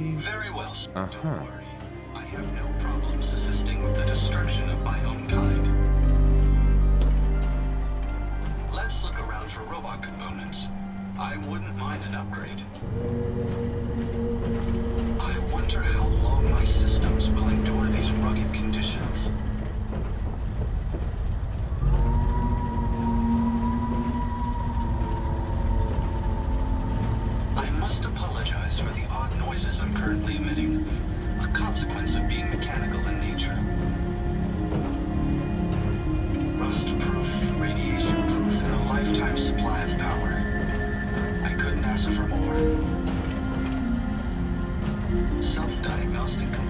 be... Very well, sir. Uh-huh. Don't worry. I have no problems assisting with the destruction of my own kind. Let's look around for robot components. I wouldn't mind an upgrade. I wonder how long my systems will endure these rugged conditions. I must apologize for the odd noises I'm currently emitting, a consequence of being mechanical in nature. Rust-proof, radiation-proof, and a lifetime supply of power. I couldn't ask for more. Self-diagnostic